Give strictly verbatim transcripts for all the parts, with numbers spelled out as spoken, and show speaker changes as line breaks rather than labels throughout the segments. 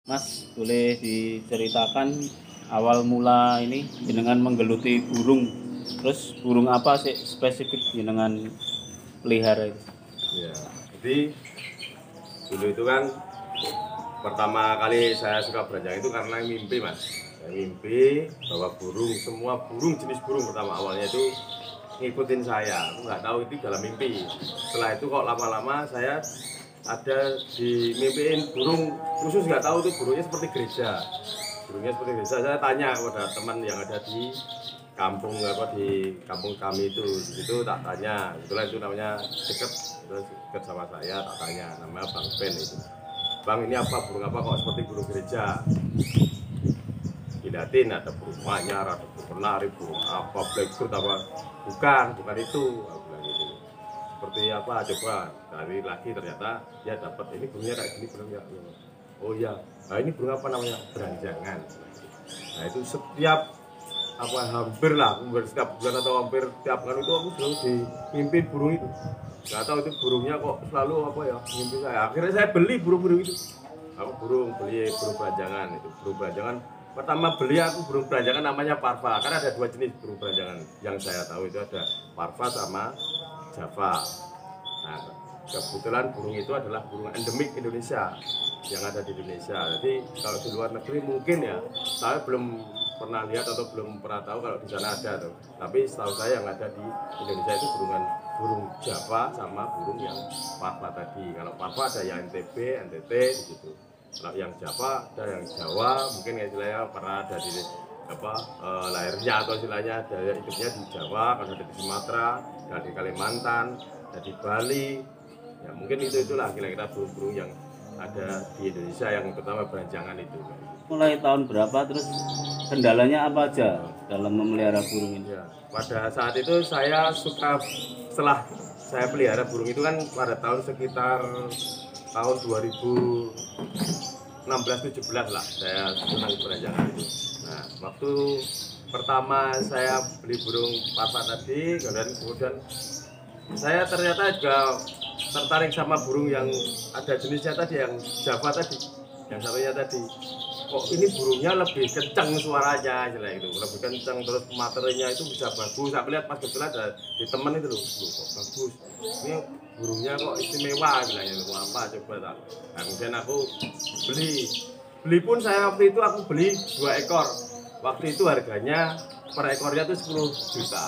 Mas, boleh diceritakan awal mula ini jenengan menggeluti burung. Terus burung apa sih spesifik jenengan pelihara itu?
Ya, jadi dulu itu kan pertama kali saya suka beranjak itu karena mimpi, Mas. Saya mimpi bahwa burung, semua burung, jenis burung pertama awalnya itu ngikutin saya. Aku nggak tahu itu dalam mimpi. Setelah itu kok lama-lama saya ada di mimpiin burung khusus, nggak tahu itu burungnya seperti gereja. Burungnya seperti gereja. Saya tanya kepada teman yang ada di kampung apa di kampung kami itu, di situ tak tanya, itulah itu namanya deket, terus deket sama saya, tak tanya, namanya Bang Ben itu. Bang, ini apa, burung apa kok seperti burung gereja? Dilihatin ada burung manyar, ada burung penari, burung apa, blackbird apa? Bukan, bukan itu, aku bilang gitu. Seperti apa? Coba cari lagi, ternyata dia dapat ini burungnya kayak gini burungnya. Oh iya, nah ini burung apa namanya? Beranjangan. Nah itu setiap apa hampir lah, hampir setiap bulan atau hampir tiap bulan itu aku selalu dimimpi burung itu. Nggak tahu itu burungnya kok selalu apa ya mimpi saya. Akhirnya saya beli burung-burung itu. Aku burung beli burung beranjangan itu. Burung beranjangan pertama beli aku burung beranjangan namanya Parva. Karena ada dua jenis burung beranjangan yang saya tahu, itu ada Parva sama Java. Nah, kebetulan burung itu adalah burung endemik Indonesia yang ada di Indonesia. Jadi kalau di luar negeri mungkin ya, saya belum pernah lihat atau belum pernah tahu kalau di sana ada tuh. Tapi setahu saya yang ada di Indonesia itu burungan burung Java sama burung yang Parva tadi. Kalau Parva ada yang N T B, N T T gitu. Kalau yang Java ada yang Jawa, mungkin ya istilahnya pernah ada di apa eh, lahirnya atau istilahnya daya hidupnya di Jawa, kalau ada di Sumatera, ada di Kalimantan, ada di Bali. Ya mungkin itu itulah kira-kira burung-burung yang ada di Indonesia yang pertama beranjangan itu.
Mulai tahun berapa, terus kendalanya apa aja dalam memelihara burung ini?
Ya, pada saat itu saya suka, setelah saya pelihara burung itu kan pada tahun sekitar tahun dua ribu enam belas tujuh belas lah saya senang beranjangan itu. Nah, waktu pertama saya beli burung Parva tadi, kemudian kemudian saya ternyata juga tertarik sama burung yang ada jenisnya tadi, yang Java tadi, yang satunya tadi. Kok ini burungnya lebih kencang suaranya, istilah itu lebih kencang, terus materinya itu bisa bagus. Saya lihat pas kebetulan ada di teman itu loh, kok bagus. Ini burungnya kok istimewa, bilangnya itu apa coba tak. Nah, kemudian aku beli, beli pun saya waktu itu aku beli dua ekor. Waktu itu harganya per ekornya itu sepuluh juta.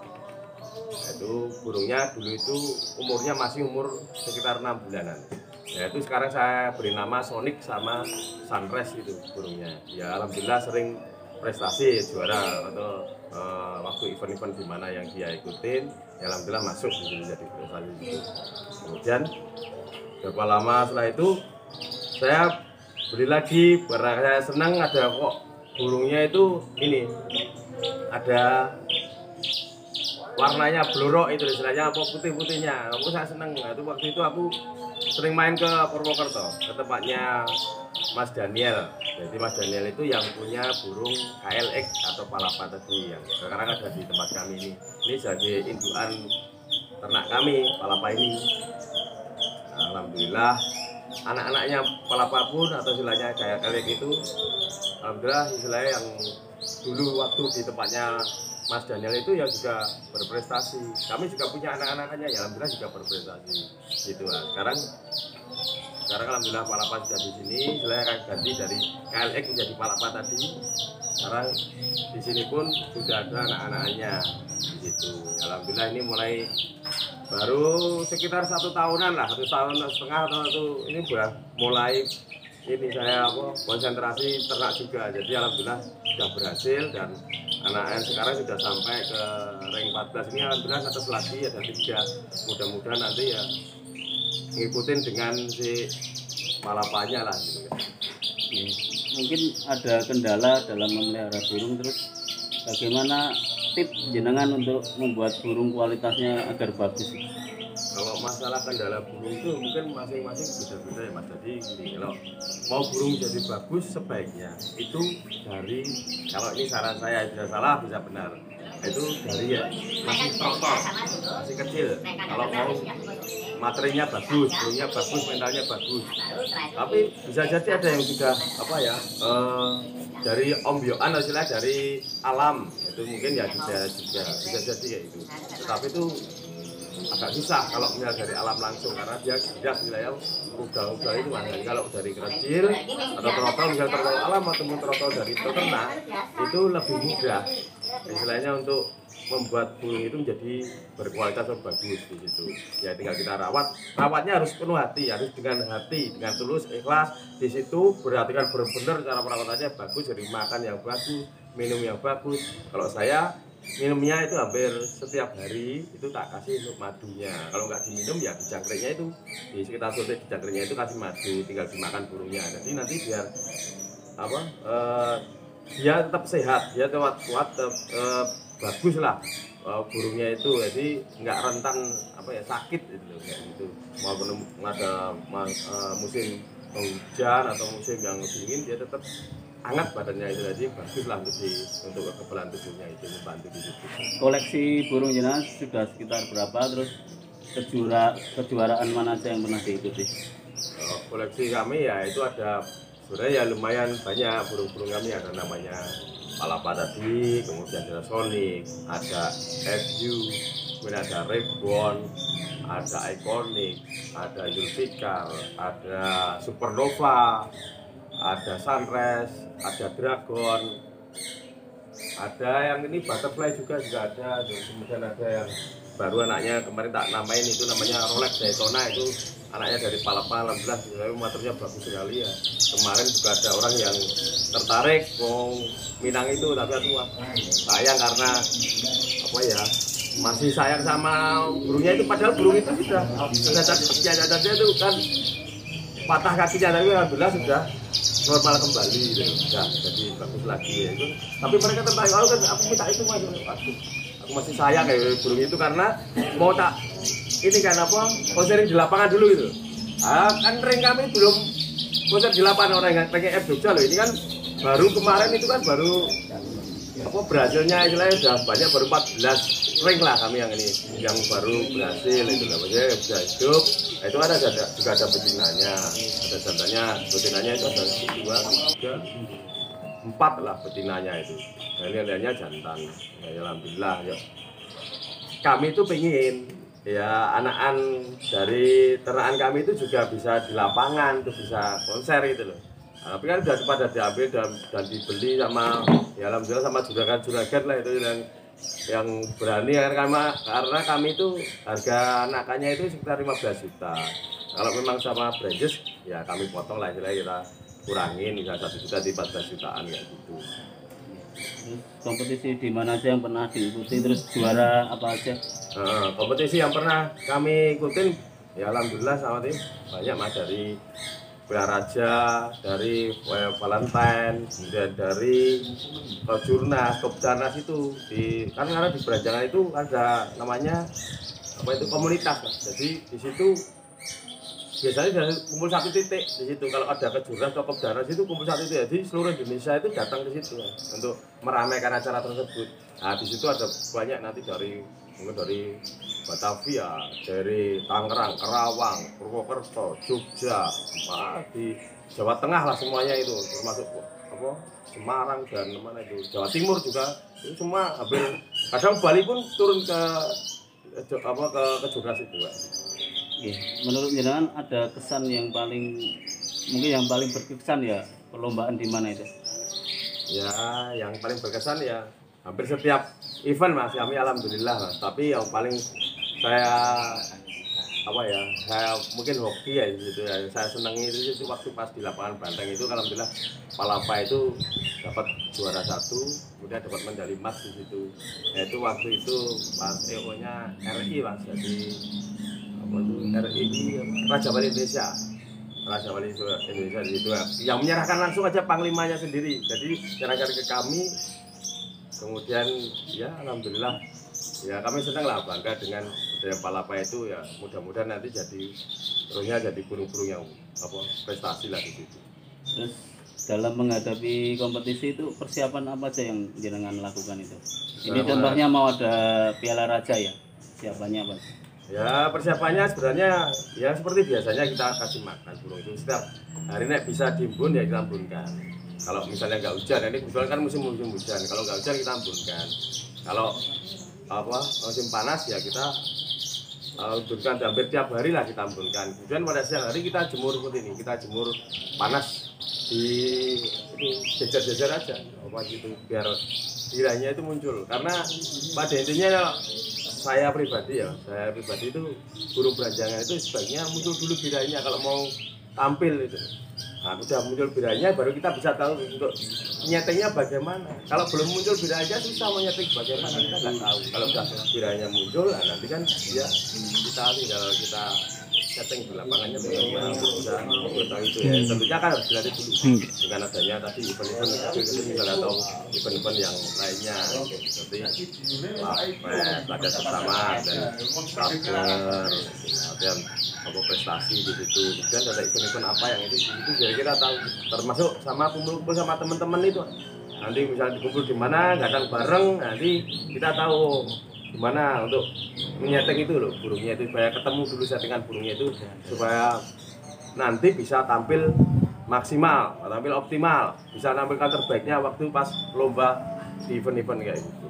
Itu burungnya dulu itu umurnya masih umur sekitar enam bulanan. Ya itu sekarang saya beri nama Sonic sama Sunrise itu burungnya. Ya alhamdulillah sering prestasi juara atau uh, waktu event-event di mana yang dia ikutin, ya alhamdulillah masuk gitu, jadi prestasi itu. Kemudian berapa lama setelah itu saya beli lagi, karena saya senang ada kok burungnya itu ini ada warnanya blorok itu istilahnya, apa putih-putihnya. Aku saya seneng. Nah, itu waktu itu aku sering main ke Purwokerto, ke tempatnya Mas Daniel. Jadi Mas Daniel itu yang punya burung K L X atau palapa tadi yang sekarang ada di tempat kami ini. Ini sebagai indukan ternak kami, palapa ini. Nah, alhamdulillah anak-anaknya palapa pun atau istilahnya K L X itu alhamdulillah istilahnya yang dulu waktu di tempatnya Mas Daniel itu ya juga berprestasi. Kami juga punya anak-anaknya ya alhamdulillah juga berprestasi. Gitu lah. Sekarang sekarang alhamdulillah palapa sudah di sini. Saya akan ganti dari K L X menjadi palapa tadi. Sekarang di sini pun sudah ada anak-anaknya di situ. Alhamdulillah ini mulai baru sekitar satu tahunan lah, satu tahun setengah atau satu ini sudah mulai ini saya apa konsentrasi ternak juga. Jadi alhamdulillah sudah berhasil dan anak yang sekarang sudah sampai ke rank empat belas ini. Alhamdulillah atas lagi ada tiga, mudah-mudahan nanti ya ngikutin dengan si palapanya lah gitu.
Ya, mungkin ada kendala dalam memelihara burung, terus bagaimana tips jenengan untuk membuat burung kualitasnya agar bagus?
Kalau masalah kendala burung itu mungkin masing-masing beda-beda ya Mas. Jadi gini, kalau mau burung jadi bagus sebaiknya itu dari, kalau ini saran saya bisa salah bisa benar, itu dari ya masih trotol, masih kecil. Kalau mau materinya bagus, burungnya bagus, mentalnya bagus. Tapi bisa jadi ada yang sudah apa ya eh, dari ombyoan hasilnya dari alam itu mungkin ya bisa juga bisa jadi ya itu. Tetapi itu agak susah kalau misalnya dari alam langsung karena dia tidak wilayah ugal-ugal itu kan. Jadi kalau dari kecil atau trotol misalnya trotol alam atau trotol dari peternak itu lebih mudah istilahnya untuk membuat burung itu menjadi berkualitas yang bagus di situ. Ya tinggal kita rawat, rawatnya harus penuh hati, harus dengan hati, dengan tulus, ikhlas. Di situ perhatikan benar-benar cara perawatannya bagus, jadi makan yang bagus, minum yang bagus. Kalau saya minumnya itu hampir setiap hari itu tak kasih untuk madunya. Kalau nggak diminum ya di jangkriknya itu di sekitar suntik di jangkriknya itu kasih madu, tinggal dimakan burungnya. Jadi nanti biar apa? Eh, dia tetap sehat, dia kuat kuat tetap, eh, bagus lah uh, burungnya itu, jadi nggak rentan apa ya sakit gitu, kayak gitu. Maupun ada uh, musim hujan atau musim yang dingin dia tetap hangat badannya itu, jadi bagus lah untuk di, untuk kekebalan tubuhnya itu membantu di situ.
Koleksi burung jenengan sudah sekitar berapa, terus kejuara kejuaraan mana aja yang pernah diikuti?
Uh, koleksi kami ya itu ada sebenarnya ya lumayan banyak burung-burung kami, ada namanya Palapa tadi, kemudian ada Sonic, ada F U, kemudian ada Reborn, ada Iconic, ada Zulfikar, ada Supernova, ada Sunrise, ada Dragon, ada yang ini Butterfly juga juga ada, dan kemudian ada yang baru anaknya kemarin tak namain itu namanya Rolex Daytona, itu anaknya dari Palapa enam belas, tapi materinya bagus sekali ya. Kemarin juga ada orang yang tertarik mau minang itu, tapi aku wah, sayang karena apa ya masih sayang sama burungnya itu, padahal burung itu sudah ada cacat itu kan patah kakinya, tapi alhamdulillah sudah normal kembali gitu, sudah jadi bagus lagi ya itu. Tapi mereka tertarik, oh kan aku minta itu mas, aku, aku masih sayang kayak burung itu karena mau tak ini kan apa konserin di lapangan dulu itu. Ah, kan ring kami belum konser di lapangan, orang yang pengen F Jogja loh, ini kan baru kemarin itu kan baru apa berhasilnya istilahnya sudah banyak, baru empat belas ring lah kami yang ini yang baru berhasil itu lah, maksudnya bisa hidup. Nah, itu ada, ada juga ada betinanya, ada jantannya, betinanya itu ada dua, tiga, empat lah betinanya itu. Nah ini lihatnya jantan, ya, alhamdulillah ya. Kami itu pengen ya anak-anak dari ternakan kami itu juga bisa di lapangan, itu bisa konser gitu loh. Nah, tapi kan sudah pada diambil dan, dan dibeli sama ya alhamdulillah sama juragan-juragan lah itu yang yang berani ya, karena karena kami itu harga anakannya itu sekitar lima belas juta. Kalau memang sama Brandes ya kami potong lah, kita kurangin misalnya satu juta di empat belas jutaan ya gitu.
Terus kompetisi di mana aja yang pernah diikuti, terus juara apa aja?
Nah, kompetisi yang pernah kami ikutin ya alhamdulillah sama tim banyak mas, dari Raja, dari eh, Valentine, kemudian dari eh, Jurnas, Kopdarnas itu di kan karena di Beranjangan itu ada namanya apa itu komunitas kan. Jadi di situ biasanya dari kumpul satu titik di situ, kalau ada kejuaraan atau Kopdarnas itu kumpul satu titik, jadi seluruh Indonesia itu datang ke situ kan, untuk meramaikan acara tersebut. Nah di situ ada banyak nanti dari mungkin dari Batavia, dari Tangerang, Kerawang, Purwokerto, Jogja, di Jawa Tengah lah semuanya itu, termasuk apa Semarang dan mana itu Jawa Timur juga, itu semua hampir, kadang Bali pun turun ke apa ke ke Jogja itu Pak.
Menurut jenengan ada kesan yang paling mungkin yang paling berkesan ya perlombaan di mana itu?
Ya yang paling berkesan ya hampir setiap event mas kami alhamdulillah mas, tapi yang paling saya apa ya saya mungkin hoki ya gitu ya, saya senangi itu, itu waktu pas di lapangan Banteng itu alhamdulillah Palapa itu dapat juara satu, kemudian dapat medali emas di situ. Yaitu waktu itu pas E O nya R I mas, jadi apa itu R I Raja Wali Indonesia, Raja Wali Indonesia di situ yang menyerahkan langsung aja panglimanya sendiri, jadi menyerahkan ke kami. Kemudian ya alhamdulillah ya kami senang lah, bangga dengan budaya Palapa itu ya, mudah-mudahan nanti jadi terusnya jadi burung-burung yang apa prestasi lah di situ.
Terus dalam menghadapi kompetisi itu persiapan apa aja yang jenengan lakukan itu? Ini
Sama,
contohnya mau ada Piala Raja ya, siapanya apa?
Ya persiapannya sebenarnya ya seperti biasanya kita kasih makan burung itu setiap hari nek bisa diimbun ya kita embunkan. Kalau misalnya nggak hujan, ini kebetulan kan musim musim hujan. Kalau nggak hujan kita embunkan. Kalau apa musim panas ya kita uh, embunkan hampir tiap hari lah kita embunkan. Kemudian pada siang hari kita jemur seperti ini, kita jemur panas di ini jejer-jejer aja, apa gitu biar biranya itu muncul. Karena pada intinya saya pribadi ya, saya pribadi itu burung beranjangan itu sebaiknya muncul dulu biranya kalau mau tampil itu. Nah, sudah muncul biranya baru kita bisa tahu untuk nyetingnya bagaimana. Kalau belum muncul biranya susah mau nyeting bagaimana, kita nggak tahu. Kalau sudah biranya muncul, nah nanti kan ya kita tinggal kita setting di lapangannya bagaimana bisa mengetahui itu ya. Tentunya kan harus dilatih dulu dengan adanya tadi event-event kecil-kecil misalnya atau event-event yang lainnya seperti lapet, latihan bersama dan saber, latihan apa prestasi di situ. Kemudian ada event-event apa yang itu itu jadi kita tahu, termasuk sama kumpul-kumpul sama teman-teman itu. Nanti misalnya dikumpul di mana, kadang bareng, nanti kita tahu gimana untuk menyeting itu loh burungnya itu, supaya ketemu dulu settingan burungnya itu supaya nanti bisa tampil maksimal, tampil optimal, bisa nampilkan terbaiknya waktu pas lomba di event-event kayak gitu.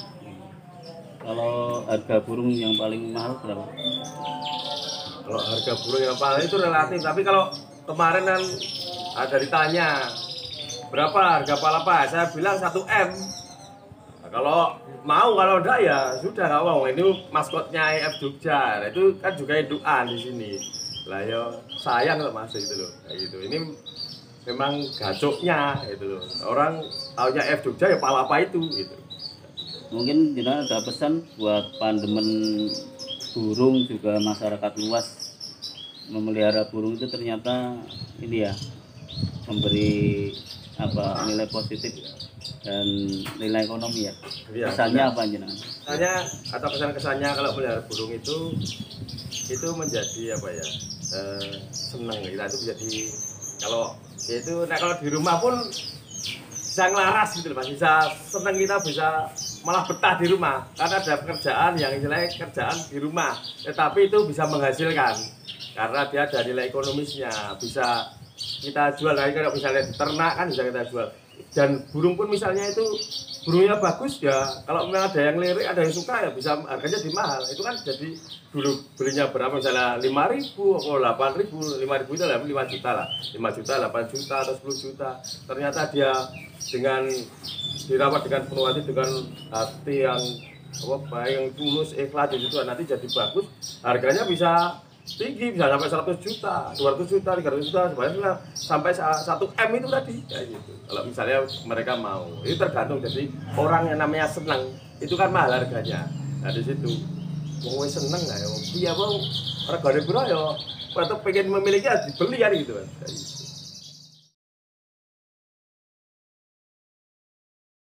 Kalau harga burung yang paling mahal berapa?
Kalau harga burung yang paling itu relatif, tapi kalau kemarin kan ada ditanya berapa harga palapa, saya bilang satu M. Nah, kalau mau, kalau enggak ya sudah nggak mau. Ini maskotnya I F Jogja, nah, itu kan juga indukan di sini. Lah ya sayang loh mas itu loh, kayak gitu. Ini memang gacoknya itu loh. Orang taunya F Jogja ya palapa itu gitu.
Mungkin jenengan ada pesan buat pandemen burung juga masyarakat luas, memelihara burung itu ternyata ini ya memberi apa nilai positif dan nilai ekonomi ya.
Ya
Pesannya apa jenengan?
Kesannya atau kesan-kesannya kalau melihara burung itu itu menjadi apa ya, eh, senang kita itu menjadi kalau ya itu nah kalau di rumah pun bisa ngelaras gitu loh mas, bisa senang, kita bisa malah betah di rumah karena ada pekerjaan yang istilahnya kerjaan di rumah, tetapi itu bisa menghasilkan karena dia ada nilai ekonomisnya, bisa kita jual. Lagi kalau misalnya ternak kan bisa kita jual, dan burung pun misalnya itu burungnya bagus ya, kalau memang ada yang lirik, ada yang suka ya bisa harganya di mahal. Itu kan jadi dulu belinya berapa misalnya lima ribu atau delapan ribu, lima ribu itu lima juta lah, lima juta, delapan juta atau sepuluh juta. Ternyata dia dengan dirawat dengan penuh hati, dengan hati yang apa baik, yang tulus, ikhlas di situ, nanti jadi bagus, harganya bisa tinggi, bisa sampai seratus juta, dua ratus juta, tiga ratus juta, sebenarnya sampai satu M itu tadi kayak gitu. Kalau misalnya mereka mau, itu tergantung. Jadi orang yang namanya senang itu kan mahal harganya. Nah di situ mau seneng nggak ya, iya bang, regane berapa ya, atau pengen memiliki dibeli kan gitu kan.